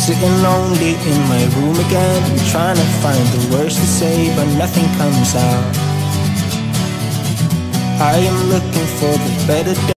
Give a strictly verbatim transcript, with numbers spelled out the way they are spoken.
Sitting lonely in my room again, trying to find the words to say, but nothing comes out. I am looking for the better day.